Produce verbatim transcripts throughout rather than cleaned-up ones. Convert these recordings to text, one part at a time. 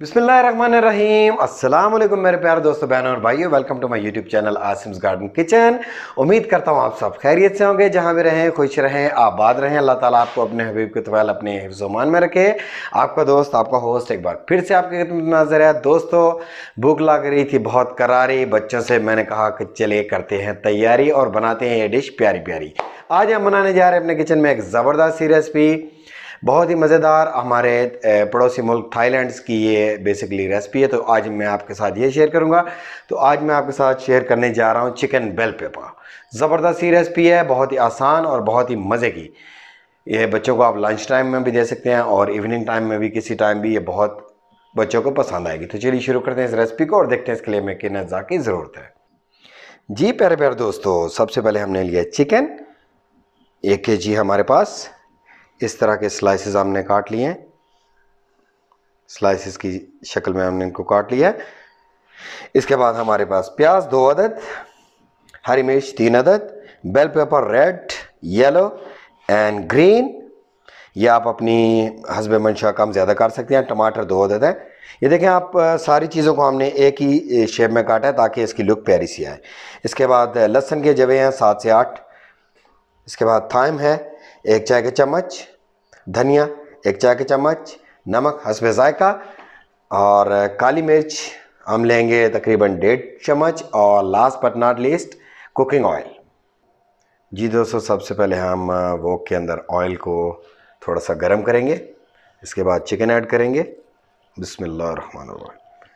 बिस्मिल्लाहिर्रहमानिर्रहीम। अस्सलाम वालेकुम मेरे प्यारे दोस्तों, बहनों और भाइयों। Welcome to my YouTube channel Asim's garden kitchen. उम्मीद करता हूँ आप सब खैरियत से होंगे, जहाँ भी रहें खुश रहें आबाद रहें। अल्लाह ताला आपको अपने हबीब के तवाल अपने हिफ्ज़-ओ-मान में रखे। आपका दोस्त आपका होस्ट एक बार फिर से आपके खिदमत में हाज़िर है। दोस्तों, भूख लग रही थी बहुत करारी, बच्चों से मैंने कहा कि चलिए करते हैं तैयारी और बनाते हैं ये डिश प्यारी प्यारी। आज हम बनाने जा रहे हैं अपने किचन में एक ज़बरदस्त सी रेसिपी, बहुत ही मज़ेदार। हमारे पड़ोसी मुल्क थाईलैंड की ये बेसिकली रेसिपी है, तो आज मैं आपके साथ ये शेयर करूंगा। तो आज मैं आपके साथ शेयर करने जा रहा हूँ चिकन बेल पेपर। ज़बरदस्त सी रेसिपी है, बहुत ही आसान और बहुत ही मज़े की। ये बच्चों को आप लंच टाइम में भी दे सकते हैं और इवनिंग टाइम में भी, किसी टाइम भी ये बहुत बच्चों को पसंद आएगी। तो चलिए शुरू करते हैं इस रेसिपी को और देखते हैं इसके लिए हमें किन अज़्ज़ा की ज़रूरत है। जी प्यारे प्यारे दोस्तों, सबसे पहले हमने लिया चिकन एक के जी हमारे पास। इस तरह के स्लाइसेस हमने काट लिए हैं, स्लाइसेस की शक्ल में हमने इनको काट लिया है। इसके बाद हमारे पास प्याज दो अदद, हरी मिर्च तीन अदद, bell pepper red, yellow and green, ये आप अपनी हस्ब मंशा कम ज़्यादा कर सकते हैं। टमाटर दो अदद है। ये देखें आप, सारी चीज़ों को हमने एक ही शेप में काटा है ताकि इसकी लुक प्यारी सी आए। इसके बाद लहसुन के जवे हैं सात से आठ। इसके बाद थाइम है एक चाय का चम्मच, धनिया एक चाय का चम्मच, नमक हस्ब जायका और काली मिर्च हम लेंगे तकरीबन डेढ़ चम्मच, और last but not least cooking oil. जी दोस्तों, सबसे पहले हम वोक के अंदर ऑयल को थोड़ा सा गर्म करेंगे। इसके बाद चिकन ऐड करेंगे। बिस्मिल्लाहिर्रहमानिर्रहीम।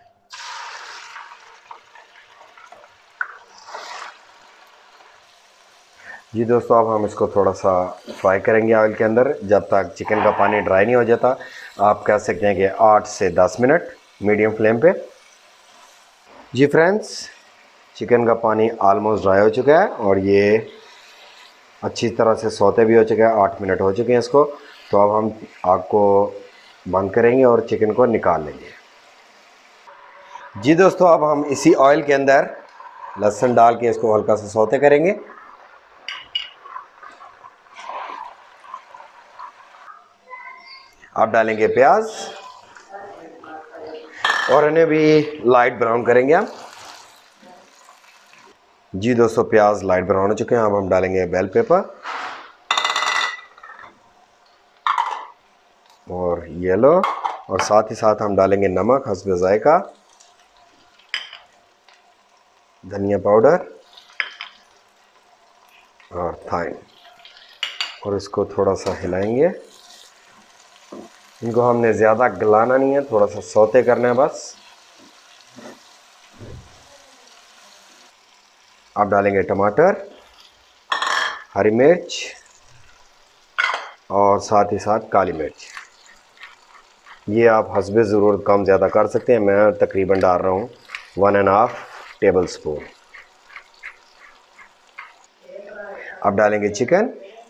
जी दोस्तों, अब हम इसको थोड़ा सा फ्राई करेंगे ऑयल के अंदर जब तक चिकन का पानी ड्राई नहीं हो जाता। आप कह सकते हैं कि आठ से दस मिनट मीडियम फ्लेम पे। जी फ्रेंड्स, चिकन का पानी ऑलमोस्ट ड्राई हो चुका है और ये अच्छी तरह से सौते भी हो चुका है। आठ मिनट हो चुके हैं इसको। तो अब हम आग को बंद करेंगे और चिकन को निकाल लेंगे। जी दोस्तों, अब हम इसी ऑयल के अंदर लहसुन डाल के इसको हल्का सा सौते करेंगे। आप डालेंगे प्याज और इन्हें भी लाइट ब्राउन करेंगे हम। जी दोस्तों, प्याज लाइट ब्राउन हो चुके हैं। अब हम डालेंगे बेल पेपर और येलो, और साथ ही साथ हम डालेंगे नमक हस्ब जायका, धनिया पाउडर और थाइम, और इसको थोड़ा सा हिलाएंगे। इनको हमने ज़्यादा गलाना नहीं है, थोड़ा सा सौते करना है बस। आप डालेंगे टमाटर, हरी मिर्च और साथ ही साथ काली मिर्च। ये आप हस्बे ज़रूरत कम ज़्यादा कर सकते हैं। मैं तकरीबन डाल रहा हूँ one and half tablespoon. आप डालेंगे चिकन।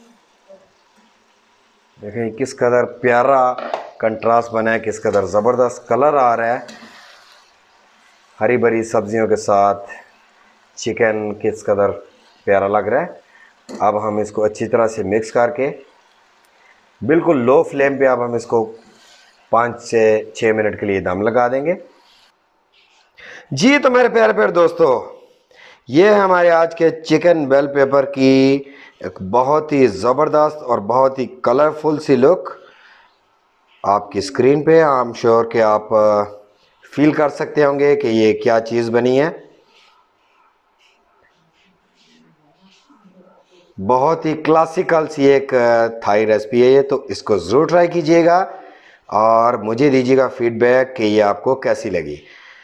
देखें किस कदर प्यारा कंट्रास्ट बना है, किस कदर ज़बरदस्त कलर आ रहा है। हरी भरी सब्जियों के साथ चिकन किस कदर प्यारा लग रहा है। अब हम इसको अच्छी तरह से मिक्स करके बिल्कुल लो फ्लेम पे अब हम इसको पाँच से छः मिनट के लिए दम लगा देंगे। जी तो मेरे प्यारे प्यारे दोस्तों, ये है हमारे आज के चिकन बेल पेपर की एक बहुत ही ज़बरदस्त और बहुत ही कलरफुल सी लुक आपकी स्क्रीन पे। आई एम श्योर कि आप फील कर सकते होंगे कि ये क्या चीज़ बनी है। बहुत ही क्लासिकल सी एक थाई रेसिपी है ये, तो इसको ज़रूर ट्राई कीजिएगा और मुझे दीजिएगा फीडबैक कि ये आपको कैसी लगी।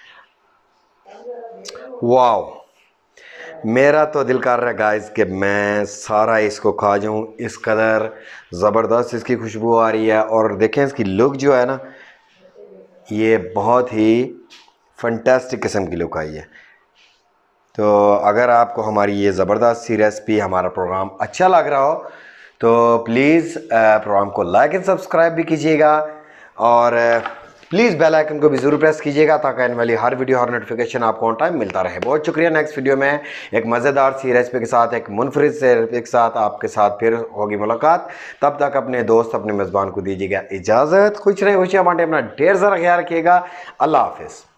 वाओ, मेरा तो दिल कर रहा है गाइस कि मैं सारा इसको खा जाऊं। इस कदर ज़बरदस्त इसकी खुशबू आ रही है और देखें इसकी लुक जो है ना, ये बहुत ही फंटास्टिक किस्म की लुक आई है। तो अगर आपको हमारी ये ज़बरदस्त सी रेसिपी, हमारा प्रोग्राम अच्छा लग रहा हो तो प्लीज़ प्रोग्राम को लाइक एंड सब्सक्राइब भी कीजिएगा और प्लीज़ बेल आइकन को भी जरूर प्रेस कीजिएगा ताकि आने वाली हर वीडियो हर नोटिफिकेशन आपको ऑन टाइम मिलता रहे। बहुत शुक्रिया। नेक्स्ट वीडियो में एक मज़ेदार सी रेसिपी के साथ, एक मुनफरिद से रेसिपी के साथ आपके साथ फिर होगी मुलाकात। तब तक अपने दोस्त अपने मेज़बान को दीजिएगा इजाज़त। खुश रहें, खुशियाँ बांटें, अपना ढेर सारा ख्याल रखिएगा। अल्लाह हाफिज़।